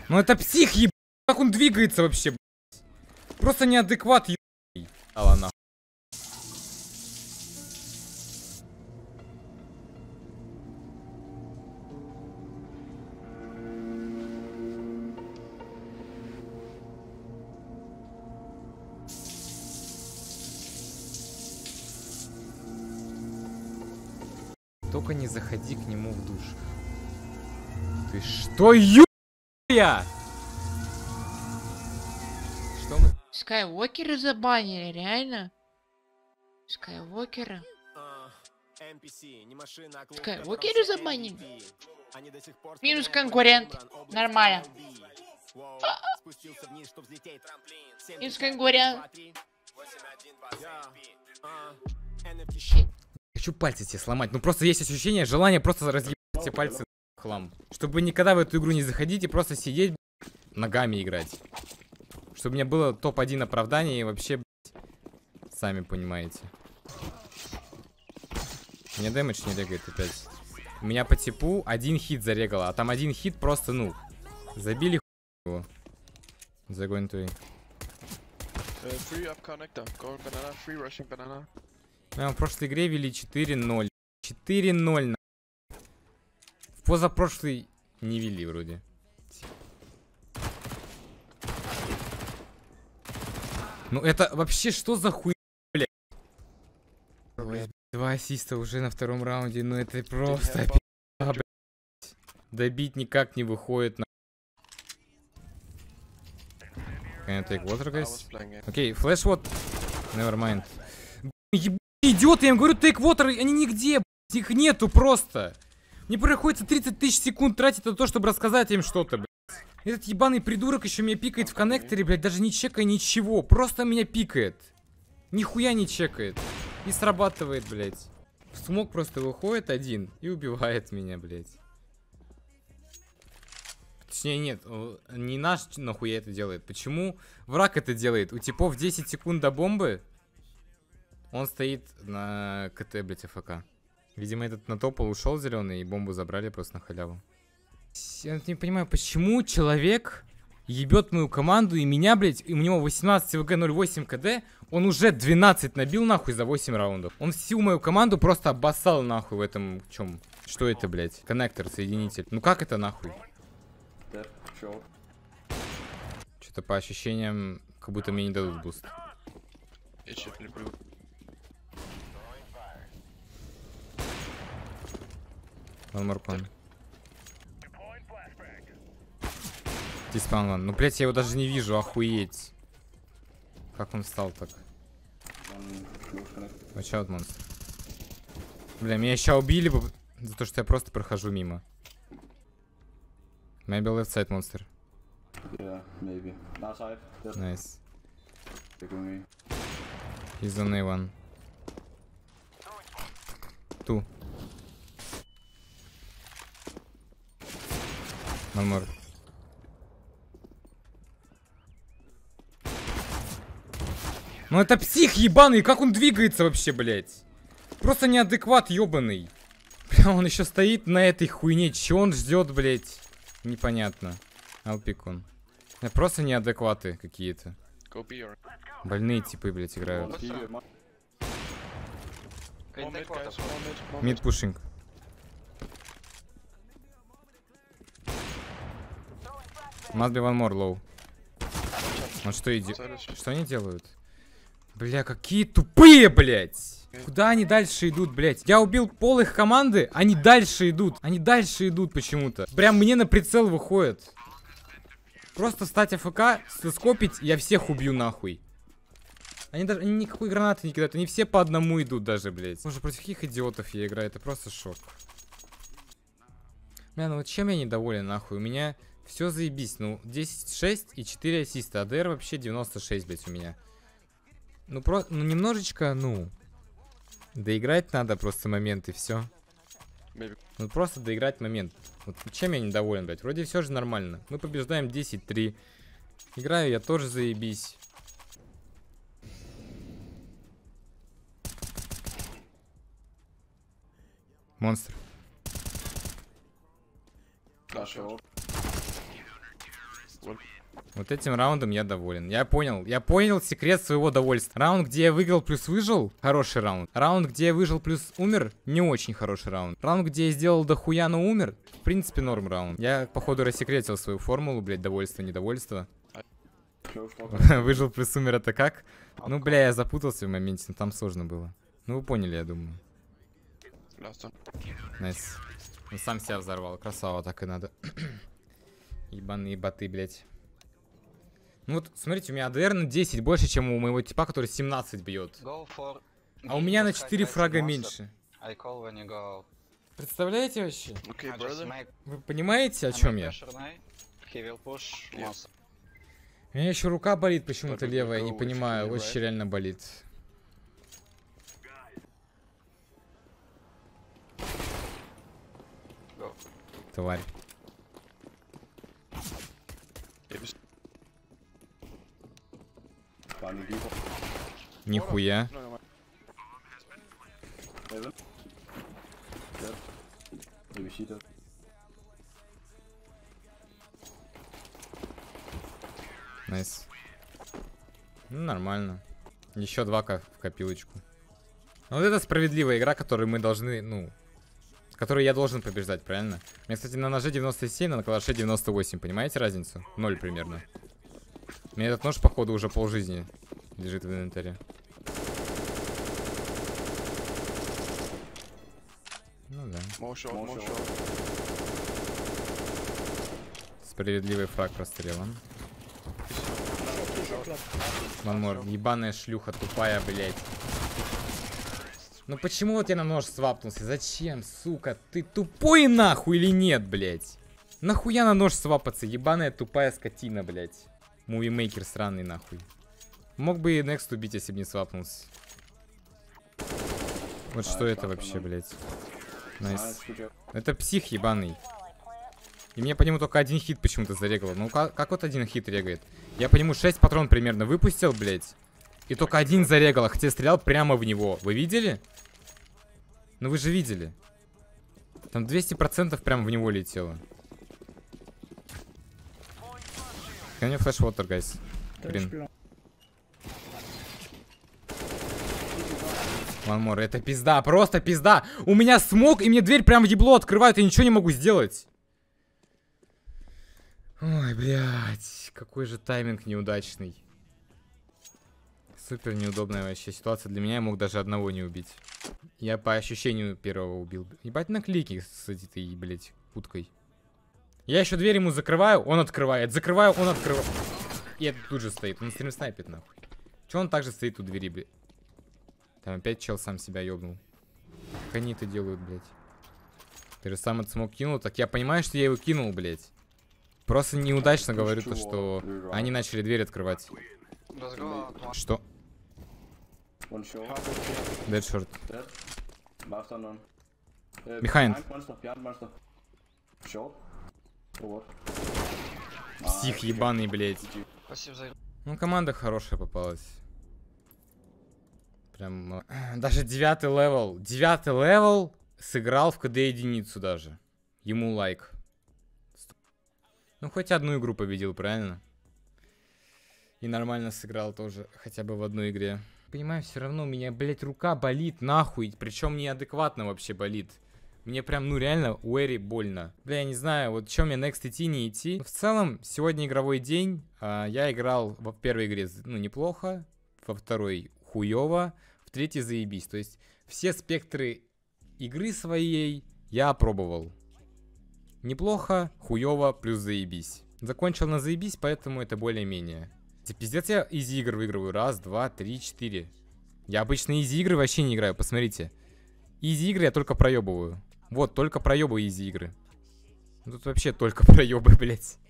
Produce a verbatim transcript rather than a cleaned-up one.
Ну это псих, еб... Как он двигается вообще, блядь? Просто неадекват, еб... А ладно. Только не заходи к нему в душ. Ты что, ё*я? Что мы... Скайуокера забанили, реально? Скайуокера? Скайуокера забанили? Минус конкурент. Нормально. Минус конкурент. Хочу пальцы тебе сломать. Ну просто есть ощущение, желание просто разъебать все пальцы в хлам. Чтобы никогда в эту игру не заходить и просто сидеть, ногами играть. Чтобы у меня было топ один оправдание и вообще, блядь, сами понимаете. У меня дэмэдж не регает опять. У меня по типу один хит зарегало, а там один хит просто, ну, забили хуй его. Загонь твой. Мы в прошлой игре вели четыре ноль. четыре ноль. В позапрошлой не вели вроде. Ну это вообще что за хуй, блядь? Ой, два ассиста уже на втором раунде. Ну это просто пи***а, блядь. Добить никак не выходит. На... Can I take water, guys? Окей, okay, flash what? Never mind. Еб... Идиот, я им говорю, take water, они нигде, блядь, их нету просто. Мне приходится тридцать тысяч секунд тратить на то, чтобы рассказать им что-то, блядь. Этот ебаный придурок еще меня пикает в коннекторе, блядь, даже не чекая ничего. Просто меня пикает. Нихуя не чекает. И срабатывает, блядь. Смог просто выходит один и убивает меня, блядь. Точнее, нет, не наш нахуя это делает. Почему враг это делает? У типов десять секунд до бомбы. Он стоит на КТ, блядь, АФК. Видимо, этот на топол ушел зеленый и бомбу забрали просто на халяву. Я не понимаю, почему человек ебет мою команду и меня, блядь, и у него восемнадцать ВГ ноль восемь КД, он уже двенадцать набил нахуй за восемь раундов. Он всю мою команду просто обоссал нахуй в этом чем. Что это, блядь? Коннектор, соединитель. Ну как это нахуй? Что-то по ощущениям, как будто мне не дадут буст. One more con. Диспаун ван. Ну, блядь, я его даже не вижу, охуеть. Как он встал так? Watch out, монстр. Бля, меня сейчас убили бы за то, что я просто прохожу мимо. Maybe left side, монстр. Yeah, maybe. Last side. Yes. Nice. Me. He's on A one. Two. One more. Ну это псих ебаный, как он двигается вообще, блядь? Просто неадекват ебаный. Бля, он еще стоит на этой хуйне. Че он ждет, блядь? Непонятно. Алпикон. Это просто неадекваты какие-то. Больные типы, блядь, играют. Мид пушинг. Must be one more low. Он что идет? Что они делают? Бля, какие тупые, блядь! Куда они дальше идут, блядь? Я убил пол их команды, они дальше идут. Они дальше идут почему-то. Прям мне на прицел выходит. Просто стать АФК, соскопить, я всех убью нахуй. Они даже они никакой гранаты не кидают, они все по одному идут даже, блядь. Боже, против каких идиотов я играю, это просто шок. Бля, ну вот чем я недоволен, нахуй? У меня все заебись, ну десять шесть и четыре ассиста, АДР вообще девяносто шесть, блядь, у меня. Ну, про... ну немножечко, ну, доиграть надо просто момент и все. Ну просто доиграть момент. Вот чем я недоволен, блядь? Вроде все же нормально. Мы побеждаем десять три. Играю я тоже заебись. Монстр. Вот этим раундом я доволен. Я понял. Я понял секрет своего довольства. Раунд, где я выиграл плюс выжил, хороший раунд. Раунд, где я выжил плюс умер, не очень хороший раунд. Раунд, где я сделал дохуя, но умер, в принципе, норм раунд. Я, походу, рассекретил свою формулу, блядь, довольство, недовольство. Выжил плюс умер, это как? Ну, бля, я запутался в моменте, но там сложно было. Ну, вы поняли, я думаю. Найс. Ну, сам себя взорвал. Красава, так и надо. Ебаные боты, блядь. Ну вот, смотрите, у меня АДР на десять больше, чем у моего типа, который семнадцать бьет. А у меня на четыре фрага меньше. Представляете вообще? Okay, Вы понимаете, о чем я? У меня еще рука болит почему-то левая, не понимаю, очень реально болит. Тварь. Нихуя. Найс. Ну, нормально. Еще два ко в копилочку. Ну, вот это справедливая игра, которую мы должны, ну... Которую я должен побеждать, правильно? У меня, кстати, на ноже девяносто семь, а на калаше девяносто восемь. Понимаете разницу? Ноль примерно. У меня этот нож, походу, уже полжизни лежит в инвентаре. Ну да. Справедливый фраг прострелан. One more. Ебаная шлюха тупая, блядь. Ну почему вот я на нож свапнулся? Зачем, сука? Ты тупой нахуй или нет, блядь? Нахуя на нож свапаться? Ебаная тупая скотина, блядь. Мувимейкер сраный, нахуй. Мог бы и Next убить, если бы не свапнулся. Вот что это вообще, блядь? Найс. Это псих ебаный. И мне по нему только один хит почему-то зарегало. Ну как, как вот один хит регает? Я по нему шесть патрон примерно выпустил, блядь. И только один зарегал, хотя стрелял прямо в него. Вы видели? Ну вы же видели. Там двести процентов прямо в него летело. У меня флеш-вотер, гайс. Блин. One more. Это пизда, просто пизда. У меня смог, и мне дверь прям в ебло открывают, и ничего не могу сделать. Ой, блядь. Какой же тайминг неудачный. Супер неудобная вообще ситуация для меня. Я мог даже одного не убить. Я по ощущению первого убил. Ебать на клике с этой, блядь, уткой. Я еще дверь ему закрываю, он открывает. Закрываю, он открывает. И это тут же стоит. Он стрим снайпит, нахуй. Че он также стоит у двери, блядь? Там опять чел сам себя ёбнул. Как они это делают, блядь? Ты же сам этот смог кинул. Так я понимаю, что я его кинул, блядь. Просто неудачно говорю то, что они начали дверь открывать. Что? Dead short. Behind. Псих ебаный, блядь. Ну, команда хорошая попалась. Прям... Даже девятый левел. Девятый левел сыграл в КД единицу даже. Ему лайк. Ну, хоть одну игру победил, правильно? И нормально сыграл тоже, хотя бы в одной игре. Понимаю, все равно у меня, блядь, рука болит, нахуй. Причем неадекватно вообще болит. Мне прям, ну реально, уэри больно. Бля, я не знаю, вот чем мне next идти, не идти. В целом, сегодня игровой день. А, я играл в первой игре, ну, неплохо. Во второй хуёво. В третьей заебись. То есть, все спектры игры своей я опробовал. Неплохо, хуёво, плюс заебись. Закончил на заебись, поэтому это более-менее. Пиздец, я изи игр выигрываю. Раз, два, три, четыре. Я обычно изи игры вообще не играю, посмотрите. Изи игры я только проебываю. Вот, только проебываю изи игры. Тут вообще только проебы, блять.